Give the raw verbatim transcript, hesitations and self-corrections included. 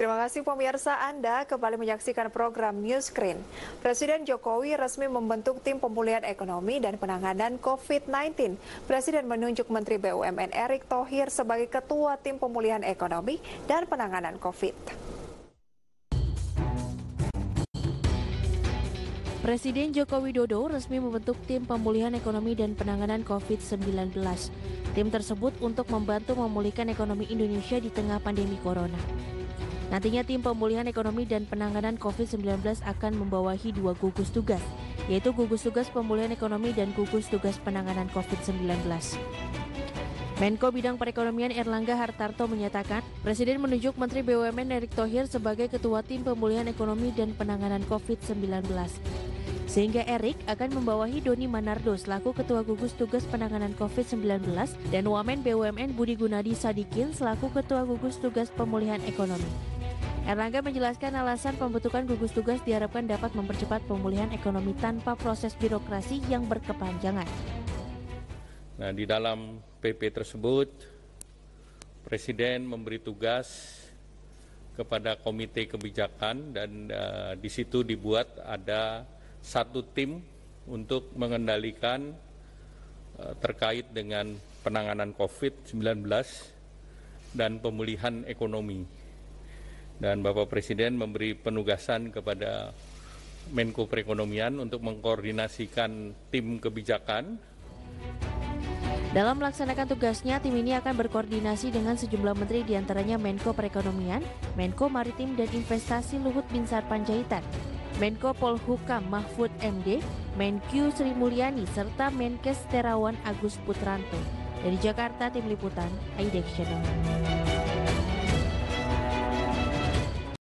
Terima kasih pemirsa, Anda kembali menyaksikan program News Screen. Presiden Jokowi resmi membentuk tim pemulihan ekonomi dan penanganan COVID sembilan belas. Presiden menunjuk Menteri B U M N Erick Thohir sebagai Ketua Tim Pemulihan Ekonomi dan Penanganan COVID. Presiden Joko Widodo resmi membentuk Tim Pemulihan Ekonomi dan Penanganan COVID sembilan belas. Tim tersebut untuk membantu memulihkan ekonomi Indonesia di tengah pandemi corona. Nantinya tim pemulihan ekonomi dan penanganan COVID sembilan belas akan membawahi dua gugus tugas, yaitu gugus tugas pemulihan ekonomi dan gugus tugas penanganan COVID sembilan belas. Menko Bidang Perekonomian Erlangga Hartarto menyatakan, Presiden menunjuk Menteri B U M N Erick Thohir sebagai Ketua Tim Pemulihan Ekonomi dan Penanganan COVID sembilan belas. Sehingga Erick akan membawahi Doni Manardo selaku Ketua Gugus Tugas Penanganan COVID sembilan belas dan Wamen B U M N Budi Gunadi Sadikin selaku Ketua Gugus Tugas Pemulihan Ekonomi. Erlangga menjelaskan alasan pembentukan gugus tugas diharapkan dapat mempercepat pemulihan ekonomi tanpa proses birokrasi yang berkepanjangan. Nah, di dalam P P tersebut, Presiden memberi tugas kepada Komite Kebijakan dan uh, di situ dibuat ada satu tim untuk mengendalikan uh, terkait dengan penanganan COVID sembilan belas dan pemulihan ekonomi. Dan Bapak Presiden memberi penugasan kepada Menko Perekonomian untuk mengkoordinasikan tim kebijakan. Dalam melaksanakan tugasnya, tim ini akan berkoordinasi dengan sejumlah menteri diantaranya Menko Perekonomian, Menko Maritim dan Investasi Luhut Binsar Panjaitan, Menko Polhukam Mahfud M D, Menkyu Sri Mulyani, serta Menkes Terawan Agus Putranto. Dari Jakarta, Tim Liputan, Aidex Channel.